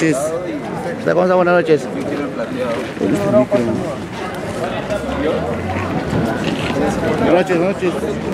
noches. ¿Cómo está? Buenas noches. Buenas noches.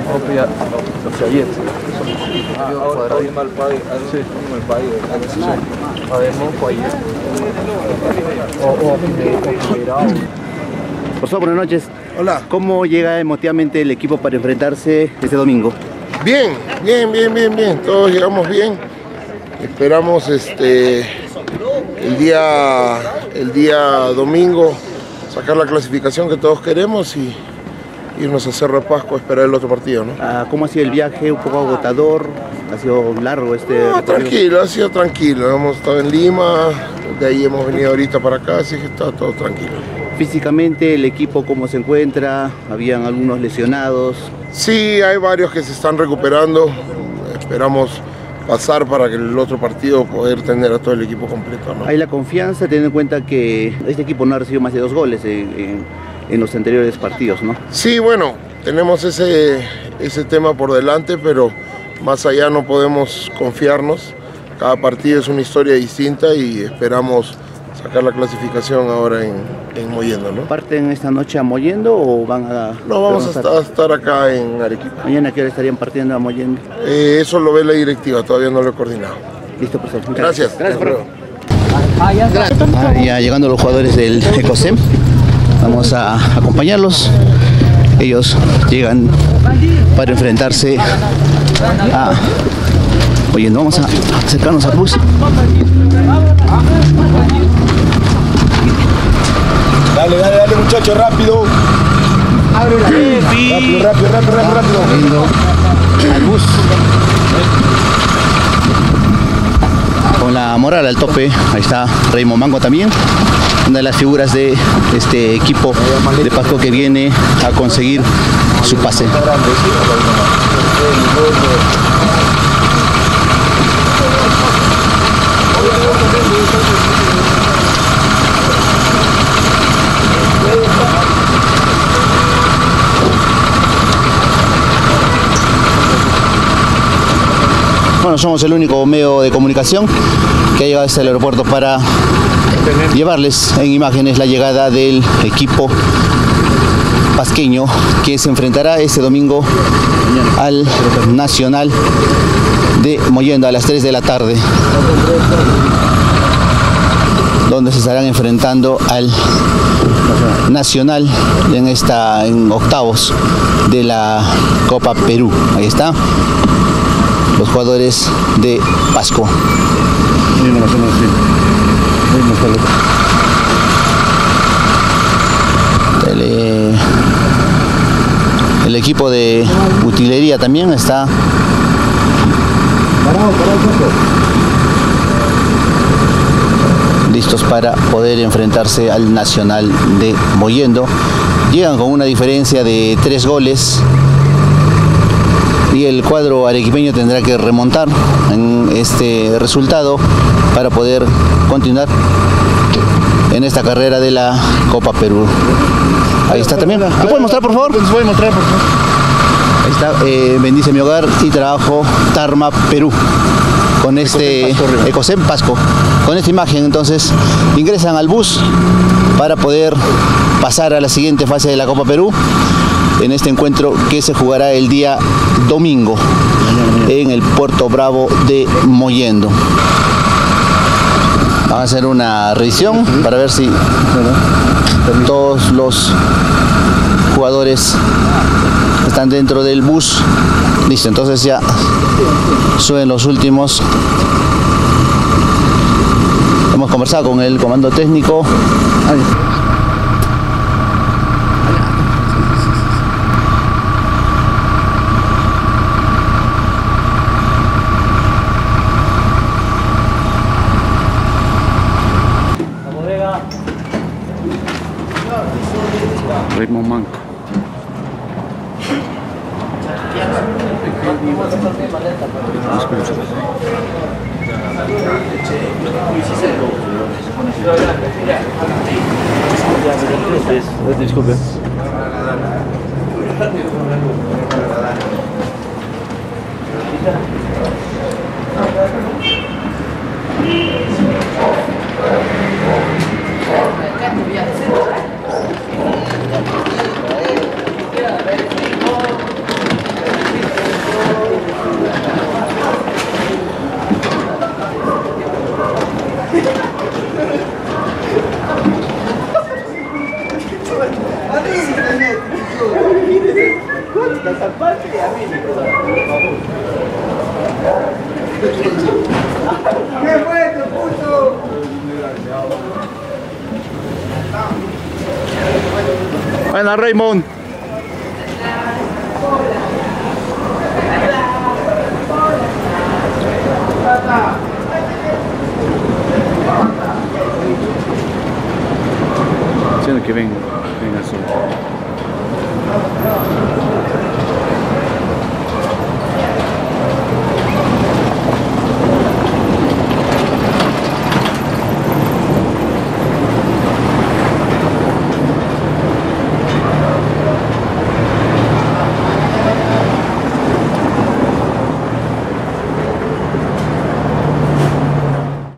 Por favor, buenas noches. Hola. ¿Cómo llega emotivamente el equipo para enfrentarse este domingo? Bien. Todos llegamos bien. Esperamos el día domingo sacar la clasificación que todos queremos y irnos a Cerro de Pasco a esperar el otro partido, ¿no? ¿Cómo ha sido el viaje? ¿Un poco agotador? ¿Ha sido largo No, tranquilo, ha sido tranquilo. Hemos estado en Lima, de ahí hemos venido ahorita para acá, así que está todo tranquilo. Físicamente, ¿el equipo cómo se encuentra? ¿Habían algunos lesionados? Sí, hay varios que se están recuperando. Esperamos pasar para que el otro partido poder tener a todo el equipo completo, ¿no? Hay la confianza, teniendo en cuenta que este equipo no ha recibido más de 2 goles en los anteriores partidos, ¿no? Sí, bueno, tenemos ese tema por delante, pero más allá no podemos confiarnos. Cada partido es una historia distinta y esperamos sacar la clasificación ahora en Mollendo, ¿no? ¿Parten esta noche a Mollendo o van a...? No, vamos a estar acá en Arequipa. ¿Mañana a qué hora estarían partiendo a Mollendo? Eso lo ve la directiva, todavía no lo he coordinado. Listo, profesor. Gracias. Ya llegando los jugadores del Ecosem, vamos a acompañarlos. Ellos llegan para enfrentarse a Mollendo. Vamos a acercarnos al bus. Dale muchachos, rápido. Abre la Rápido. Al bus. Con la moral al tope, ahí está Raymond Mango también, una de las figuras de este equipo de Pasco que viene a conseguir su pase. Bueno, somos el único medio de comunicación que ha llegado hasta el aeropuerto para llevarles en imágenes la llegada del equipo pasqueño que se enfrentará este domingo al Nacional de Mollendo a las 3 de la tarde, donde se estarán enfrentando al Nacional en octavos de la Copa Perú. Ahí está, los jugadores de Pasco. El equipo de utilería también está listos para poder enfrentarse al Nacional de Mollendo. Llegan con una diferencia de 3 goles y el cuadro arequipeño tendrá que remontar en este resultado para poder continuar en esta carrera de la Copa Perú. Ahí está también. ¿Me puede mostrar, por favor? Les voy a mostrar, por favor. Ahí está, Bendice mi hogar y trabajo Tarma Perú. Con este Ecosem Pasco. Con esta imagen, entonces, ingresan al bus para poder pasar a la siguiente fase de la Copa Perú en este encuentro que se jugará el día domingo en el Puerto Bravo de Mollendo. Vamos a hacer una revisión para ver si todos los jugadores están dentro del bus. Listo, entonces ya suben los últimos. Hemos conversado con el comando técnico. Raymond Manco. Disculpe. Buena, Raymond.